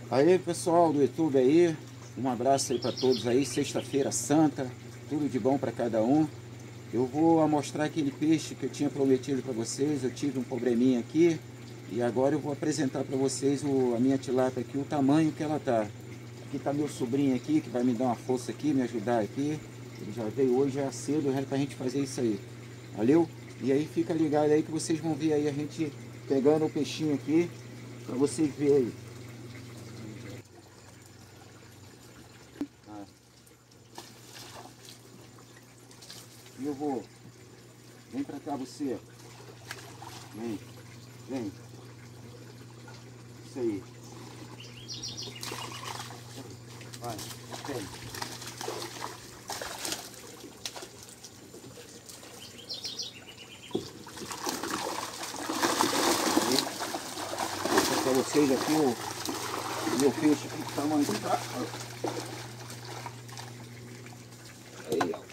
Aí pessoal do YouTube aí, um abraço aí para todos aí, sexta-feira santa, tudo de bom para cada um. Eu vou mostrar aquele peixe que eu tinha prometido para vocês, eu tive um probleminha aqui e agora eu vou apresentar para vocês a minha tilápia aqui, o tamanho que ela tá. Aqui tá meu sobrinho aqui, que vai me dar uma força aqui, me ajudar aqui. Ele já veio hoje, já cedo, já pra gente fazer isso aí. Valeu? E aí fica ligado aí que vocês vão ver aí a gente pegando o peixinho aqui, para vocês verem aí. E eu vou. Vem pra cá você. Vem. Vem. Isso aí. Vai. Vem. Vou mostrar pra vocês aqui o meu peixe aqui, o tamanho que tá. Aí, ó.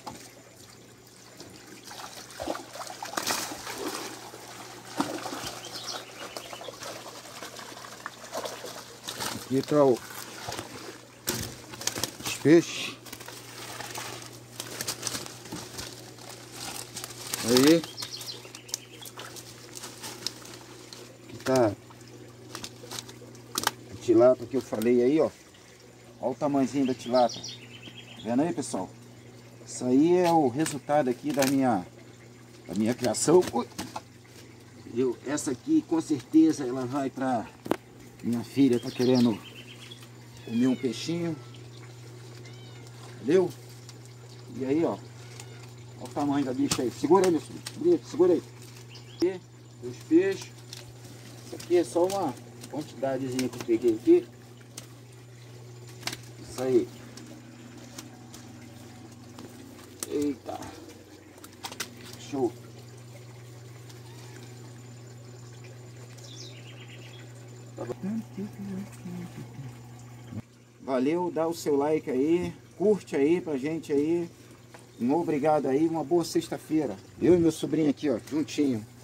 Aqui está os peixes. Aí. Aqui está a tilápia que eu falei aí, ó. Olha o tamanhozinho da tilápia. Tá vendo aí, pessoal? Isso aí é o resultado aqui da minha criação. Entendeu? Essa aqui, com certeza, ela vai para... Minha filha tá querendo comer um peixinho. Entendeu? E aí, ó. Olha o tamanho da bicha aí. Segura aí, meu filho. Segura aí. Aqui, os peixes. Isso aqui é só uma quantidadezinha que eu peguei aqui. Isso aí. Eita. Show. Valeu, dá o seu like aí, curte aí pra gente aí. Um obrigado aí, uma boa sexta-feira. Eu e meu sobrinho aqui, ó, juntinho.